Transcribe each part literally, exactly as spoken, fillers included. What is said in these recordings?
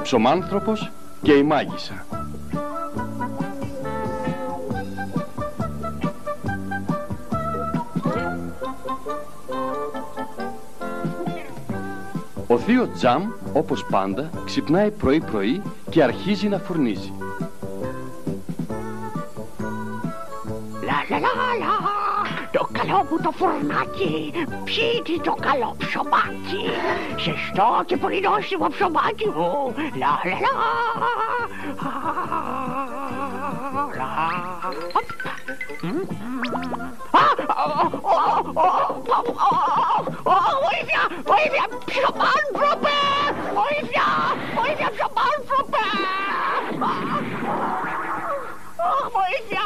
ψωμάνθρωπος και η μάγισσα. Ο θείο Τζαμ, όπως πάντα, ξυπνάει πρωί-πρωί και αρχίζει να φουρνίζει. Λα λα λα λα, το καλό μου το φουρνάκι, πιείτε το καλό ψωμάκι, ζεστό και πολύ νόστιμο ψωμάκι μου, λα λα λα, βοήθεια, βοήθεια, ψωμάνθρωπε, βοήθεια, βοήθεια, ψωμάνθρωπε, βοήθεια.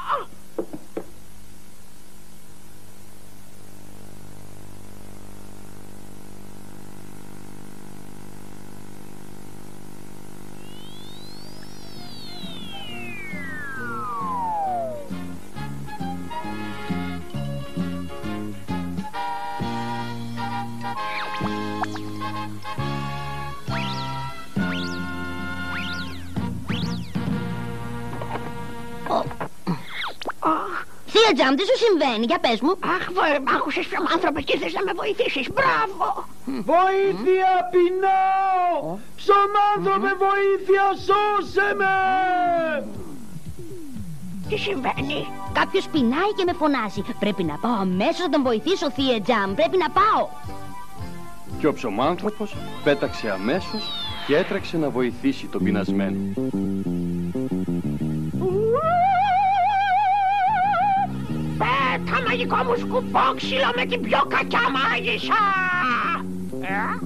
Θεία Τζαμ, τι σου συμβαίνει, για πες μου. Αχ, μ' άκουσες ψωμάνθρωπε και θες να με βοηθήσεις, μπράβο. Βοήθεια, πεινάω! Ψωμάνθρωπε, βοήθεια, σώσε με! Τι συμβαίνει? Κάποιος πεινάει και με φωνάζει. Πρέπει να πάω αμέσως να τον βοηθήσω, Θεία Τζαμ, πρέπει να πάω. Και ο ψωμάνθρωπος πέταξε αμέσως και έτρεξε να βοηθήσει τον πεινασμένο. Πέτα μαγικό μου σκουπόξυλο με την πιο κακιά μάγισσα! Ε?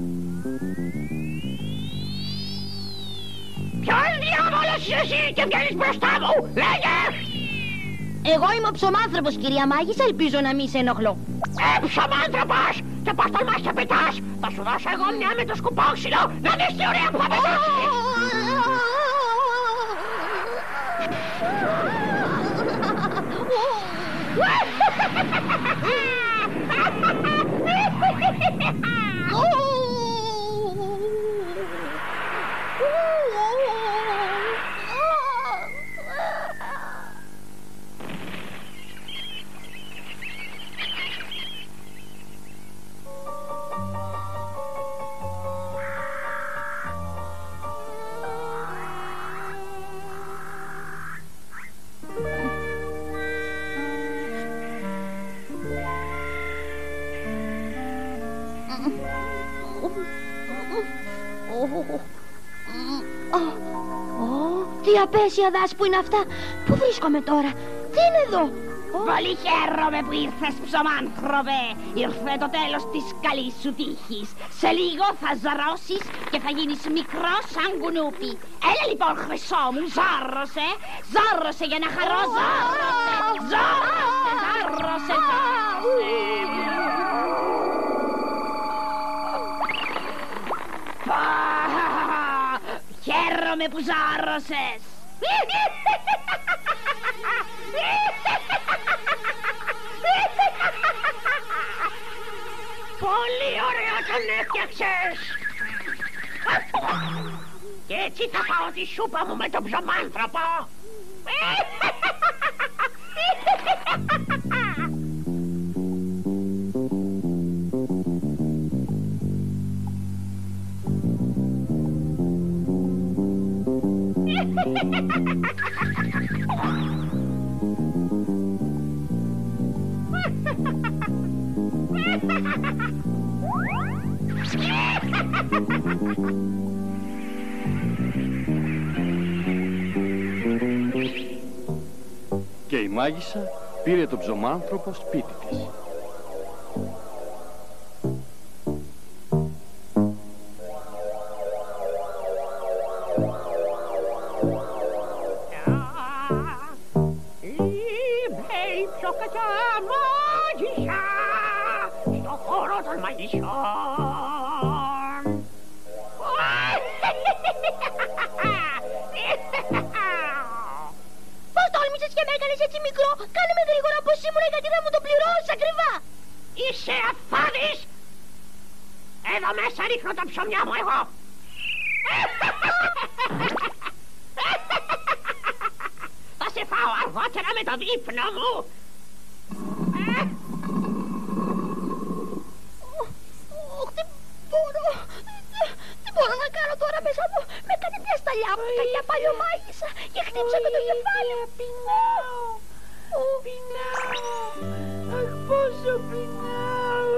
Ποιος διάβολος είσαι εσύ και βγαίνεις μπροστά μου, λέγε! Εγώ είμαι ο ψωμάνθρωπος, κυρία Μάγισσα, ελπίζω να μην σε ενοχλώ. Ε, ψωμάνθρωπος! Και πώς τολμάς και πετάς! Θα σου δώσω εγώ μια με το σκουπόξυλο, να δεις τι ωραία που θα πετάσεις! Τι απέσια δάση που είναι αυτά. Πού βρίσκομαι τώρα, τι είναι εδώ? Πολύ χαίρομαι που ήρθες, ψωμάνθρωπε. Ήρθε το τέλος της καλής σου τύχης. Σε λίγο θα ζαρώσεις και θα γίνεις μικρό σαν κουνούπι. Έλα λοιπόν, χρυσό μου, ζάρωσε. Ζάρωσε για να χαρώ, ζάρωσε. Ζάρωσε, ζάρωσε, ζάρωσε. Χαίρομαι που ζάρωσες. Πολύ ωραία τον έφτιαξες! Και έτσι θα πάω τη σούπα μου με τον ψωμάνθρωπο! Και η μάγισσα πήρε τον ψωμάνθρωπο σπίτι της. Είμαι η πιο κακιά μάγισσα στο χώρο των μαγισσών. Πώς τόλμησες και με έκανες έτσι μικρό? Κάνε με γρήγορα πως ήμουν, γιατί θα μου το πληρώσεις ακριβά. Είσαι αφάδης! Εδώ μέσα ρίχνω τα ψωμιά μου εγώ! αργότερα με το δείπνο μου. Ε. Τι μπορώ... Τι μπορώ να κάνω τώρα μέσα μου. Με έκανε μια σταλιά μου κακιά παλιωμάγισσα και χτύψα και το κεφάλι. Πεινάω. Πεινάω. Αχ, πόσο πεινάω.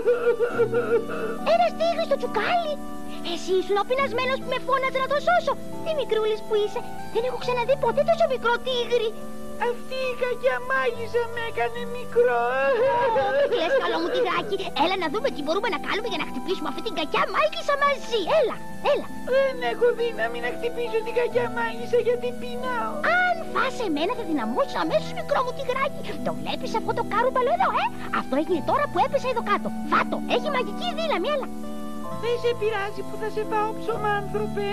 Ένας τίγρης στο τσουκάλι. Εσύ ήσουν ο πεινασμένος που με φώναζε να το σώσω. Τι μικρούλης που είσαι. Δεν έχω ξαναδεί ποτέ τόσο μικρό τίγρη. Αυτή η κακιά μάγισσα με έκανε μικρό. Τι κλαις, καλό μου τυγράκι. Έλα να δούμε τι μπορούμε να κάνουμε για να χτυπήσουμε αυτή την κακιά μάγισσα μαζί. Έλα, έλα. Δεν έχω δύναμη να χτυπήσω την κακιά μάγισσα γιατί πεινάω. Αν φας εμένα θα δυναμώσεις αμέσως, μικρό μου τυγράκι. Το βλέπεις αυτό το κάρουπαλο εδώ, ε? Αυτό έγινε τώρα που έπεσε εδώ κάτω. Φάτο, έχει μαγική δύναμη, έλα. Δεν σε πειράζει που θα σε πάω, ψωμάνθρωπε.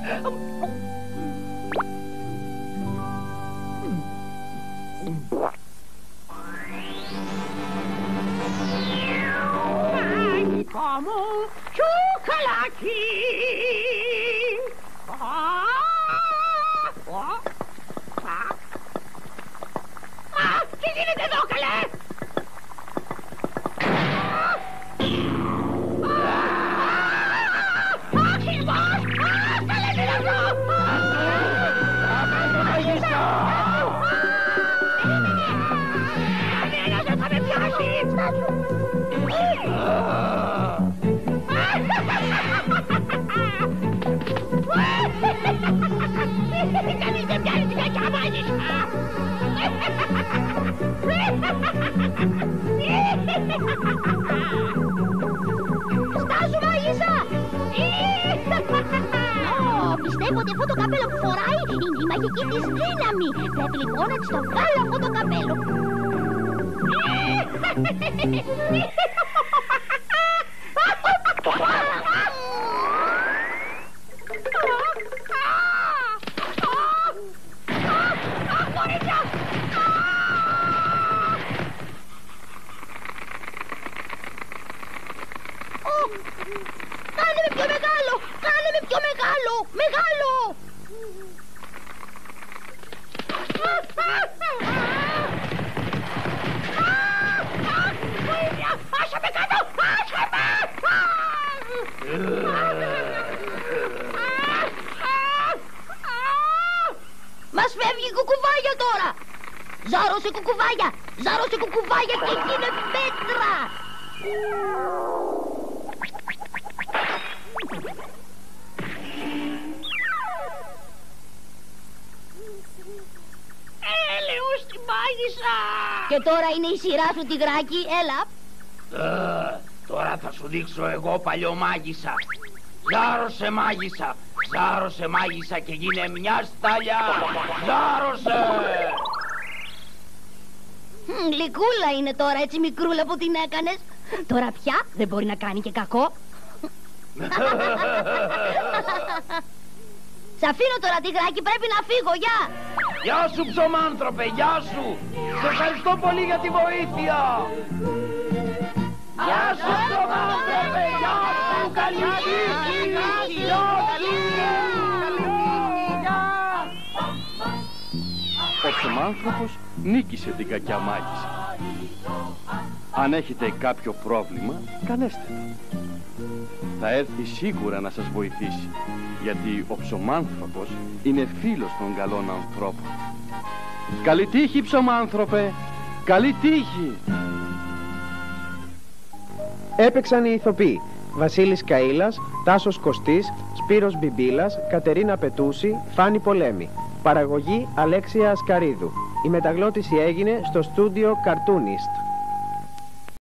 Μάγικο μου τσουκαλάκι. Μα, τι γίνεται εδώ, καλέ? Κανείς δεν πιάνει την κακιά μάγισσα. Στάσου, μάγισσα! Ω, πιστεύω ότι αυτό το καπέλο που φοράει είναι η μαγική της δύναμη. Πρέπει λοιπόν να της το βγάλω αυτό το καπέλο. Κάνε με πιο μεγάλο! Κάνε με πιο μεγάλο! Μεγάλο! Άσε με κάτω! Άσε με! Μας φεύγει η κουκουβάγια τώρα! Ζάρωσε κουκουβάγια! Ζάρωσε κουκουβάγια και γίνε πέτρα! Έλεος τη μάγισσα! Και τώρα είναι η σειρά σου, τυγράκι, έλα. Ε, τώρα θα σου δείξω εγώ, παλιωμάγισσα. Ζάρωσε μάγισσα, ζάρωσε μάγισσα και γίνε μια σταλιά. Ζάρωσε! Μ, γλυκούλα είναι τώρα, έτσι μικρούλα που την έκανες. Τώρα πια δεν μπορεί να κάνει και κακό. Σ' αφήνω τώρα, τυγράκι, πρέπει να φύγω, γεια! Γεια σου, ψωμάνθρωπε, γεια σου! Σε ευχαριστώ πολύ για τη βοήθεια! Γεια σου, ψωμάνθρωπε, γεια σου! Καλή τύχη! Γεια σου! Ο ψωμάνθρωπος νίκησε την κακιά μάγισσα. Αν έχετε κάποιο πρόβλημα, κανέστε το. Θα έρθει σίγουρα να σας βοηθήσει, γιατί ο ψωμάνθρωπος είναι φίλος των καλών ανθρώπων. Καλή τύχη, ψωμάνθρωπε! Καλή τύχη! Έπαιξαν οι ηθοποιοί Βασίλης Καΐλας, Τάσος Κωστής, Σπύρος Μπιμπίλας, Κατερίνα Πετούση, Φάνη Πολέμη. Παραγωγή Αλέξια Ασκαρίδου. Η μεταγλώτηση έγινε στο στούντιο Cartoonist.